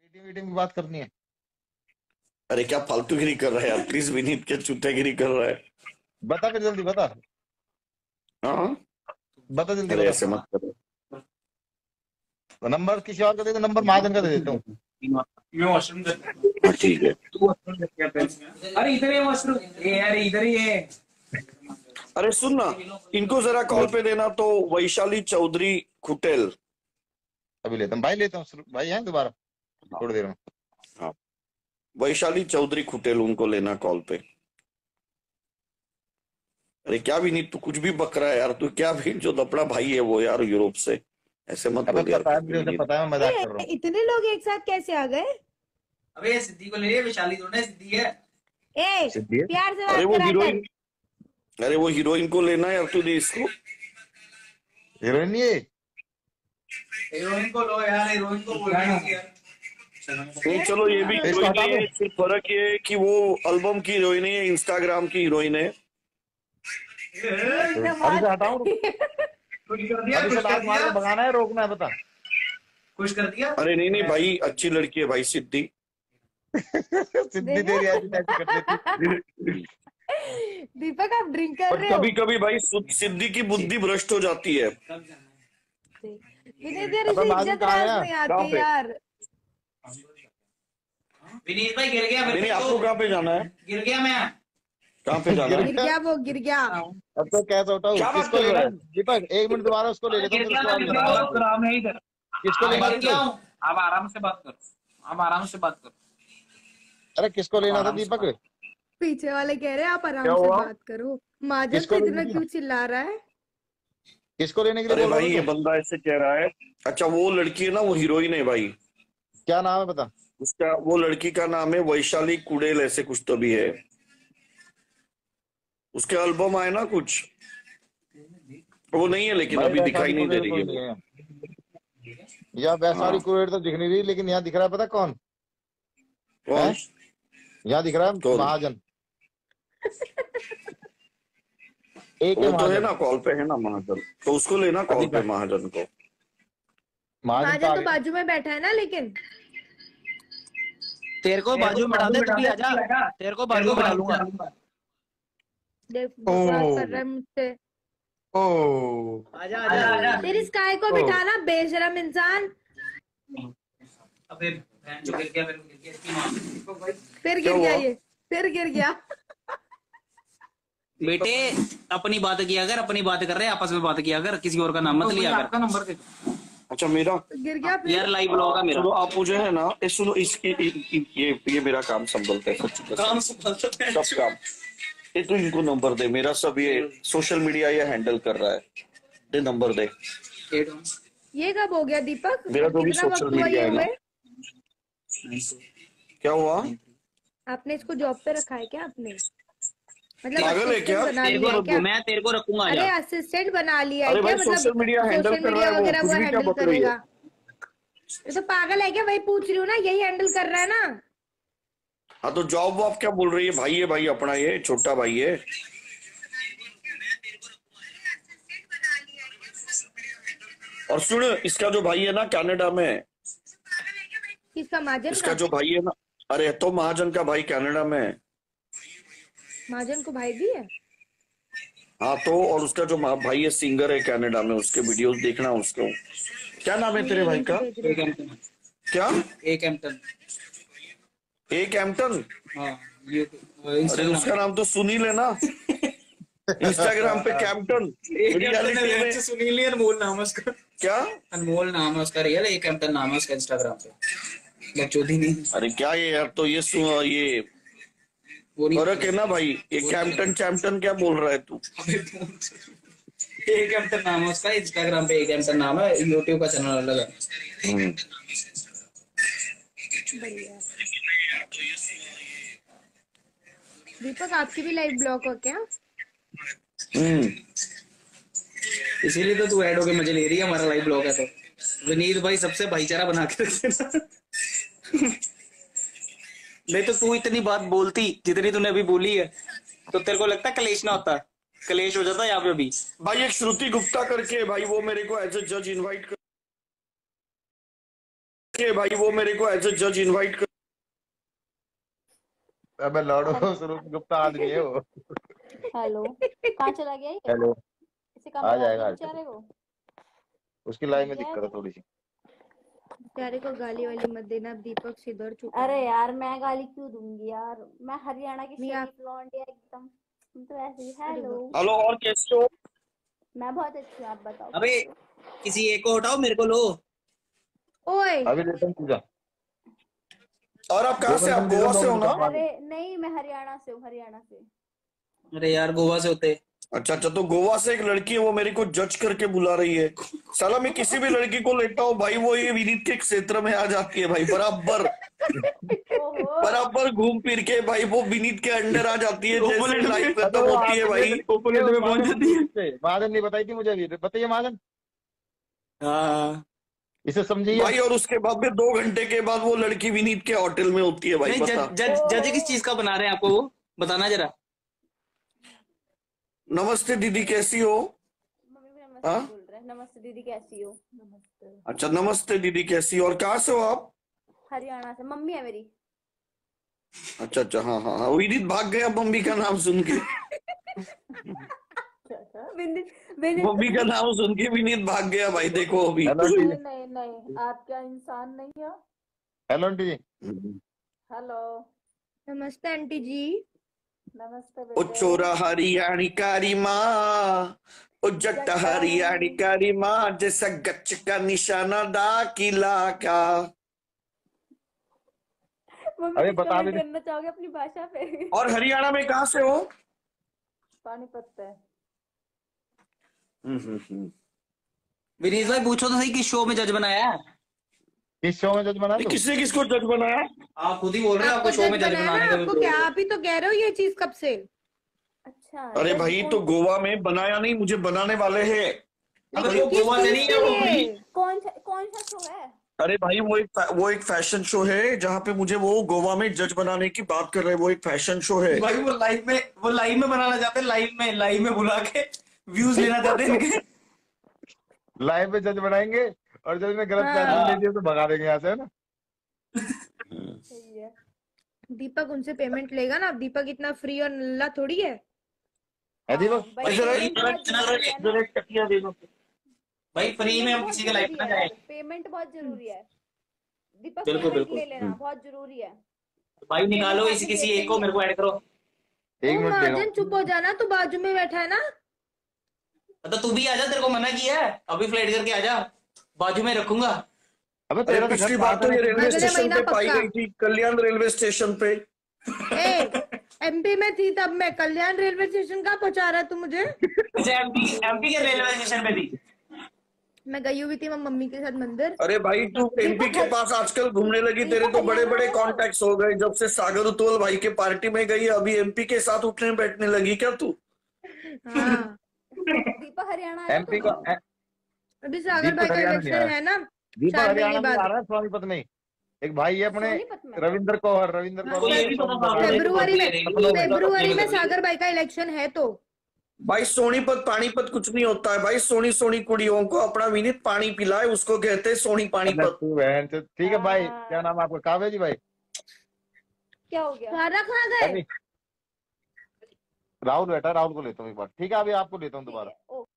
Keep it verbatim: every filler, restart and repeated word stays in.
Meeting meeting की बात करनी है। अरे क्या फालतूगिरी कर रहा है यार, प्लीज विनीत क्या चुट्टेगिरी कर रहा है। बता फिर जल्दी बता। हाँ बता जल्दी अरे बता। ऐसे मत करो। तो नंबर किसी और का दे दे, नंबर महाजन का दे देता हूँ। मैं वॉशरूम करता हाँ, ठीक है। तू वॉशरूम करके आता है। अरे इधर है वॉशरूम, ये अरे इधर ही है। अरे सुन ना, इनको जरा कॉल पे देना तो, वैशाली चौधरी खुटेल। अभी लेता हूँ भाई, लेता हूँ भाई है दोबारा थोड़ी देर में। हाँ वैशाली चौधरी खुटेल, उनको लेना कॉल पे। अरे क्या विनीत तू कुछ भी बक रहा है यार, तू क्या भी जो लपड़ा भाई है वो यार यूरोप से, ऐसे मत अबे बोल यार पता है कुछ भी मुझे, उसे विनीत। पता है मैं मजाक कर रहा हूँ। इतने लोग एक साथ कैसे आ गए? अबे ये सिद्धि को ले रही है, विशाली थोड़ा है, सिद्धि है। ए सिद्धि है? प्यार से अरे बात वो करा हीरोइन, कर। अरे वो हीरोइन को लेना है यार, तू दे इसको। हीरोइन नहीं है? हीरोइन को लो यार, हीरोइन को बोल रही है यार। नहीं चलो ये भी इसको हीरोइन हटा ही दो। है, सिर्फ फर्क ये है कि वो एल्बम की हीरोइन है, इंस्टाग्राम की हीरोइन है। अभी से हटाऊं? कुछ कर दिया, अभी से कुछ कर लात मार के दिया, भगाना है, रोकना है बता। कुछ कर दिया। अरे नहीं नहीं भाई, अच्छी लड़की है भाई सिद्धि। सिद्धि तेरी ऐसी तैसी कर देती। दीपक आप ड्रिंक कर पर रहे हो? कभी कभी भाई सिद्धि की बुद्धि भ्रष्ट हो जाती है। विनीत यार अबे इसे महाजन इज्जत कहाँ राज है? नहीं कहाँ आती पे? यार। विनीत भाई गिर गया, नहीं नहीं आपको कहाँ पे जाना है? गिर गया मैं। कहाँ पे जाना गिर है? गिर गया वो, गिर गया। अब तो कैसे उठाऊं? क्या बात किसको कर लेना रहा है? है? दीपक एक मिनट दोबारा उसको ले लेता हूँ, गिर फिर गया, उसको मैं आगे गिर गया, बताऊंगा। और आराम है इधर। किसको लेना गिर था गया तुझे? हूँ। आप आराम से बात करो, आप आराम से बात करो। अरे किसको लेना था आराम से दीपक? बात। पीछे वाले कह रहे हैं आप क्या आराम से हुआ? बात करो। माजन किसको तो लेना इतना था? क्यों चिल्ला रहा है? किसको लेने के लिए अरे बोल भाई रहे ये हो तुम? बंदा ऐसे कह रहा है। अच्छा वो लड़की है ना, वो हीरोइन है भाई। क्या नाम है बता। उसका, वो लड़की का नाम है वैशाली कुड़ेल, ऐसे कुछ तो भी है। उसके एल्बम आए ना कुछ, वो नहीं है लेकिन भाई अभी दिखाई वैशाली नहीं दे कुरेर रही कोई है नहीं वो। है। या वैशाली हाँ कुरेर तो दिख नहीं रही, लेकिन यहाँ दिख रहा है पता कौन कौन? है? यहाँ दिख रहा है कौन? महाजन। एक है वो तो है महाजन। ना कॉल पे, है ना महाजन, तो उसको लेना कॉल अभी पे महाजन को। महाजन तो माजन तो आगे। बाजू में बैठा है ना, लेकिन तेरे को बाजू में बैठा दे, तू भी आजा, तेरे को बाजू में डालूंगा। देख ओ बकवास कर रहा है मुझसे। ओ आजा आजा आजा। तेरी स्काई को ओ। बिठाना बेशरम इंसान। अबे बहन जो गिर गया, मेरे को गिर गया इसकी माँ। फिर क्या गिर गया हुआ? ये, फिर गिर गया। बेटे अपनी बात किया कर, अपनी बात कर रहे हैं आपस में बात किया कर, किसी और का नाम मत लिया कर। आपका नंबर दे। अच्छा मेरा, गिर गया फिर। यार लाइव ब्लॉग है मेरा। चलो आप मुझे है ना, ये सुनो, इसकी ये ये मेरा काम संभलता है सब काम संभलता है। सब काम। ये तू इनको नंबर दे, मेरा सब ये सोशल मीडिया ये हैंडल कर रहा है। दे नंबर दे। ये कब हो गया दीपक? मेरा तो भी कितना सोशल वक्त हुआ मीडिया ये है ना। हुए? क्या हुआ? आपने इसको जॉब पे रखा है क्या आपने? मतलब पागल है क्या? assistant बना तेरे लिया है को क्या? मैं तेरे को रखूंगा अरे आजा। असिस्टेंट बना लिया है अरे क्या? भाई मतलब सोशल मीडिया हैंडल सोशल कर रहा मीडिया है वो, वगैरह कुछ वो भी क्या हैंडल बक रही है? करेगा। ये तो पागल है क्या? वही पूछ रही हूँ ना, यही हैंडल कर रहा है ना। हाँ तो जॉब वॉब क्या बोल रही है? भाई है भाई अपना, ये छोटा भाई है। और सुन, इसका जो भाई है ना कनाडा में, किसका? माजन इसका का? जो भाई है ना, अरे तो महाजन का भाई कनाडा में है। माजन को भाई भी है? हाँ तो, और उसका जो मा- भाई है सिंगर है कनाडा में, उसके वीडियोस देखना उसको। क्या नाम है तेरे मुझे भाई लिंक का? भेज रहे एक हो। एम्पटन, क्या? एक एम्पटन। एक एम्पटन? हाँ ये अरे इंस्टाग्राम उसका नाम तो सुनील है ना। इंस्टाग्राम पे कैम्पटन, रियलिटी में सुनील अनमोल नाम है उसका। क्या? अनमोल नाम है उसका, रियल एक एम्पटन नाम है उसका इंस्टाग्राम पे। बकचोदी नहीं, अरे क्या ये यार, तो ये सु, ये वो नहीं। फर्क है ना भाई। ये कैम्पटन चैम्पटन क्या बोल रहा है तू? एक एम्पटन नाम है उसका इंस्टाग्राम पे, एक एम्पटन नाम है, यूट्यूब का चैनल अलग है। हम्म। बढ़िया। दीपक आपकी भी लाइव ब्लॉग हो क्या? हम्म। इसीलिए तो तू ऐड होके मजे ले रही है, हमारा लाइव ब्लॉग है तो। विनीत भाई सबसे भाईचारा बना के रख देना। नहीं तो तू इतनी बात बोलती जितनी तूने अभी बोली है, तो तेरे को लगता है कलेश ना होता? कलेश हो जाता यहाँ पे अभी। भाई एक श्रुति गुप्ता करके भाई, वो मेरे को एज ए जज इनवाइट कर के भाई वो मेरे को एज ए जज इनवाइट कर। अबे लौड़ो, स्वरूप गुप्ता आदमी है वो। हेलो, कहाँ चला गया ये? हेलो, इसे कम आ करा जाएगा दो आज बेचारे को। उसकी लाइफ में दिक्कत है थोड़ी सी। प्यारे को गाली वाली मत देना, अब दीपक सिद्धर चुका अरे है। यार मैं गाली क्यों दूंगी यार, मैं हरियाणा की नहीं, आप- शरीफ लौंडिया एकदम। तुम तो ऐसे ही। हेलो, हेलो, और कैसे हो? मैं बहुत अच्छी हूँ, आप बताओ। अबे किसी एक को हटाओ, मेरे को लो। ओए अभी लेता हूँ पूजा। और आप कहाँ से? आप गोवा से हो ना? अरे नहीं, मैं हरियाणा से हूँ, हरियाणा से। अरे यार गोवा से होते। अच्छा अच्छा, तो गोवा से एक लड़की है, वो मेरे को जज करके बुला रही है। साला मैं किसी भी लड़की को लेता हूँ भाई, वो ये विनीत के क्षेत्र में आ जाती है भाई, बराबर ओहो, बराबर घूम फिर के भाई वो विनीत के अंडर आ जाती है, जैसे लाइफ खत्म होती है भाई। ओपोनेंट में पहुंच जाती है। महाजन नहीं बताई थी मुझे अभी, बताइए महाजन, हाँ इसे समझिए। भाई और उसके बाद में दो घंटे के बाद वो लड़की विनीत के होटल में होती है भाई। नहीं, बता। जज जज जज किस चीज का बना रहे हैं आपको, वो बताना जरा। नमस्ते दीदी, कैसी हो? मम्मी भी नमस्ते हाँ? बोल रहे हैं। नमस्ते दीदी, कैसी हो? नमस्ते। अच्छा, नमस्ते दीदी, कैसी हो? और कहाँ से हो आप? हरियाणा से, मम्मी है मेरी। अच्छा अच्छा, हाँ हाँ हाँ, विनीत भाग गया मम्मी का नाम सुन के। विनीत, विनीत। मम्मी का नाम सुन के विनीत भाग गया भाई, देखो अभी। हेलो आंटी नहीं जी। नहीं नहीं, आप क्या इंसान नहीं हो? Hello aunty ji. हेलो, नमस्ते आंटी जी। नमस्ते ओ बेटे। चोरा हरियाणी कारी माँ, ओ जट्टा हरियाणी कारी माँ, जैसा गच्च का निशाना दाखिला का। मम्मी अरे कुछ बता comment भी नहीं। करना चाहोगे अपनी भाषा पे? और हरियाणा में कहाँ से हो? पानीपत से। विनीत भाई पूछो तो सही, किस शो में जज बनाया है? किस शो में जज बना तू? किसने किसको जज बनाया? आप खुद ही बोल रहे हो, आपको आपको शो में जज जज बनाया बनाने ना, का आपको क्या, आप ही तो कह रहे हो ये चीज कब से। अच्छा, अरे जज भाई कौन- तो गोवा में बनाया नहीं, मुझे बनाने वाले हैं। अबे वो किस गोवा से नहीं है, वो चीज के लिए? कौन सा कौन सा शो है? अरे भाई वो एक वो एक फैशन शो है, जहाँ पे मुझे वो गोवा में जज बनाने की बात कर रहे हैं। वो एक फैशन शो है भाई वो लाइव में वो लाइव में बनाना चाहते हैं, लाइव में लाइव में बुला के व्यूज लेना चाहते हैं इनके। लाइव में जज बनाएंगे और जज ने गलत हाँ। फैसला ले दिया तो भगा देंगे यहाँ से, है ना। सही है। दीपक उनसे पेमेंट लेगा ना, अब दीपक इतना फ्री और नल्ला थोड़ी है। है दीपक? भाई, भाई जरा पेमेंट बहुत जरूरी है ना। जरा एक टकिया दे दो। भाई फ्री में हम किसी के लाइव में ना जाए। पेमेंट बहुत जरूरी है दीपक, बिल्कुल, पेमेंट बिल्कुल। ले लेना, बहुत जरूरी है। भाई निकालो इसी किसी एक को, मेरे को ऐड करो। एक ओ मिनट दे रहा महाजन हूँ। चुप हो जाना, तू बाजू में बैठा है ना। तो तू भी आजा, तेरे को मना किया है, अभी फ्लाइट करके आजा, बाजू में रखूंगा। अबे अरे तेरा तो पिछली घर बार पास तो है ये ना। रेलवे अगले स्टेशन महीना पे पाई पक्का। गई थी, कल्याण रेलवे स्टेशन पे। ए एमपी में थी तब मैं, कल्याण रेलवे स्टेशन कहाँ पहुंचा रहा है तू मुझे। एमपी एमपी के रेलवे स्टेशन पे थी। मैं गई हुई थी मम्मी के साथ मंदिर। अरे भाई तू एमपी के पास आजकल घूमने लगी, तेरे तो बड़े बड़े कॉन्टेक्ट्स हो गए जब से सागर उतोल भाई के पार्टी में गई, अभी एमपी के साथ उठने बैठने लगी क्या तू? हाँ दीपक हरियाणा आया एमपी तो का अभी सागर दीपक भाई का हरियाणा नहीं इलेक्शन आया। है ना, दीपक चार हरियाणा महीने में आ बाद। रहा है, सोनीपत में। एक भाई है अपने सोनीपत में। रविंद्र कौर, रविंद्र को कौर ये भी पता था। फेब्रुवरी में फेब्रुवरी में- फेब्रुवरी में सागर भाई का इलेक्शन है तो। भाई सोनीपत पानीपत कुछ नहीं होता है भाई, सोनी सोनी कुड़ियों को अपना विनीत पानी पिलाए, उसको कहते हैं सोनी पानीपत। तू बहन से- ठीक है भाई, हाँ। क्या नाम है आपका? काव्या जी भाई। क्या हो गया? खाना खा गए। राहुल बैठा, राहुल को लेता हूँ एक बार। ठीक है, अभी आपको लेता हूँ ठीक दोबारा। है, ओ